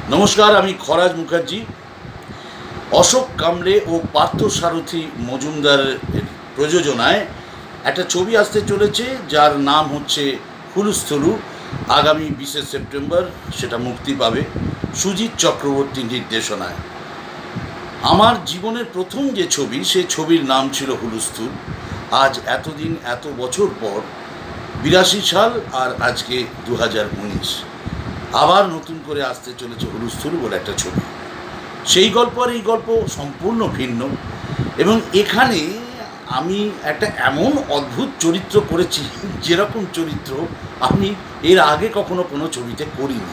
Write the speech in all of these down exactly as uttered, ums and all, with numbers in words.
নমস্কার, আমি খরাজ মুখার্জি। অশোক কামড়ে ও পার্থসারথী মজুমদারের প্রযোজনায় একটা ছবি আসতে চলেছে, যার নাম হচ্ছে হুলুস্থুলু। আগামী বিশে সেপ্টেম্বর সেটা মুক্তি পাবে সুজিত চক্রবর্তীর নির্দেশনায়। আমার জীবনের প্রথম যে ছবি, সে ছবির নাম ছিল হুলুস্থুল। আজ এতদিন এত বছর পর, বিরাশি সাল আর আজকে দু হাজার উনিশ, আবার নতুন করে আসতে চলেছে হুলুস্থুলু বলে একটা ছবি। সেই গল্প আর এই গল্প সম্পূর্ণ ভিন্ন, এবং এখানে আমি একটা এমন অদ্ভুত চরিত্র করেছি, যেরকম চরিত্র আমি এর আগে কখনো কোনো ছবিতে করিনি।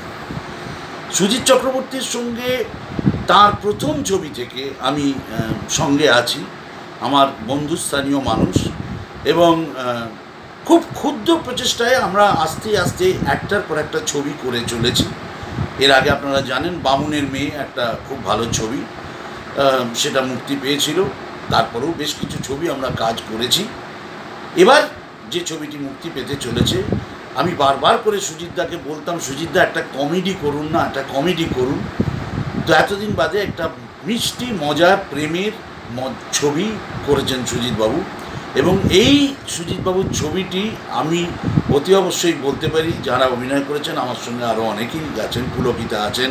সুজিত চক্রবর্তীর সঙ্গে তার প্রথম ছবি থেকে আমি সঙ্গে আছি, আমার বন্ধুস্থানীয় মানুষ, এবং খুব ক্ষুদ্র প্রচেষ্টায় আমরা আস্তে আস্তে একটার পর একটা ছবি করে চলেছি। এর আগে আপনারা জানেন, বামুনের মেয়ে একটা খুব ভালো ছবি, সেটা মুক্তি পেয়েছিল। তারপরেও বেশ কিছু ছবি আমরা কাজ করেছি। এবার যে ছবিটি মুক্তি পেতে চলেছে, আমি বারবার করে সুজিতদাকে বলতাম, সুজিতদা একটা কমেডি করুন না, একটা কমেডি করুন। তো এতদিন বাদে একটা মিষ্টি মজার প্রেমের ছবি করেছেন সুজিতবাবু, এবং এই সুজিতবাবুর ছবিটি আমি অতি অবশ্যই বলতে পারি, যারা অভিনয় করেছেন আমার সঙ্গে আরও অনেকেই আছেন, পুলকিতা আছেন,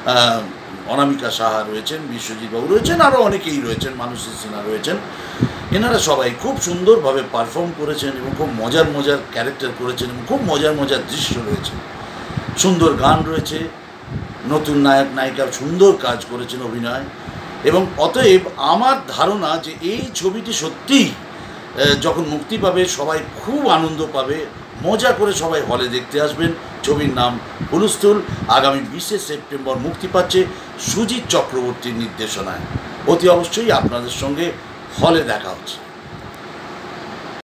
অনামিকা সাহা রয়েছেন, বিশ্বজিৎবাবু রয়েছেন, আরও অনেকেই রয়েছেন, মানসী সিনহা রয়েছেন। এনারা সবাই খুব সুন্দরভাবে পারফর্ম করেছেন এবং খুব মজার মজার ক্যারেক্টার করেছেন, এবং খুব মজার মজার দৃশ্য রয়েছে, সুন্দর গান রয়েছে, নতুন নায়ক নায়িকা সুন্দর কাজ করেছেন অভিনয়। এবং অতএব আমার ধারণা যে এই ছবিটি সত্যিই যখন মুক্তি পাবে, সবাই খুব আনন্দ পাবে, মজা করে সবাই হলে দেখতে আসবেন। ছবির নাম হুলুস্থুল, আগামী বিশে সেপ্টেম্বর মুক্তি পাচ্ছে সুজিত চক্রবর্তীর নির্দেশনায়। অতি অবশ্যই আপনাদের সঙ্গে হলে দেখা হচ্ছে।